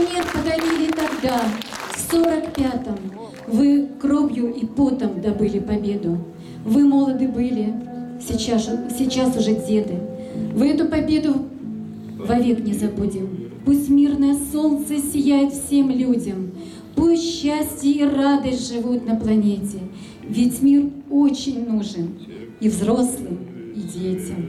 планет подарили тогда, в 45-м. Вы кровью и потом добыли победу. Вы молоды были, сейчас уже деды. Вы эту победу вовек не забудем. Пусть мирное солнце сияет всем людям. Пусть счастье и радость живут на планете. Ведь мир очень нужен и взрослым, и детям.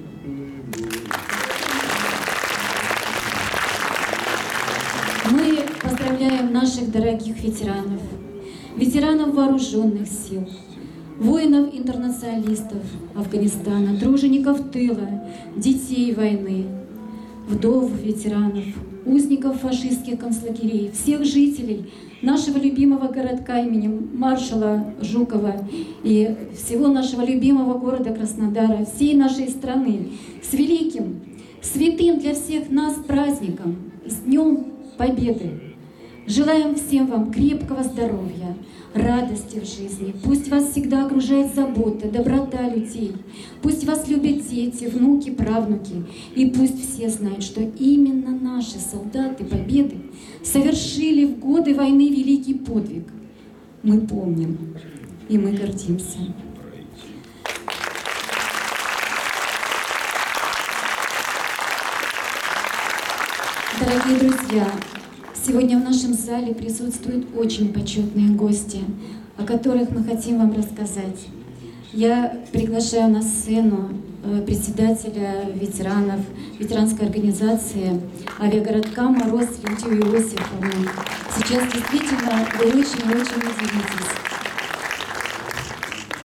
Мы поздравляем наших дорогих ветеранов, ветеранов вооруженных сил, воинов-интернационалистов Афганистана, тружеников тыла, детей войны, вдов ветеранов, узников фашистских концлагерей, всех жителей нашего любимого городка имени маршала Жукова и всего нашего любимого города Краснодара, всей нашей страны с великим, святым для всех нас праздником, с Днем Победы. Желаем всем вам крепкого здоровья, радости в жизни. Пусть вас всегда окружает забота, доброта людей. Пусть вас любят дети, внуки, правнуки. И пусть все знают, что именно наши солдаты Победы совершили в годы войны великий подвиг. Мы помним, и мы гордимся. Дорогие друзья, сегодня в нашем зале присутствуют очень почетные гости, о которых мы хотим вам рассказать. Я приглашаю на сцену председателя ветеранов, ветеранской организации авиагородка «Мороз» Лидию Иосифовну. Сейчас действительно вы очень удивитесь.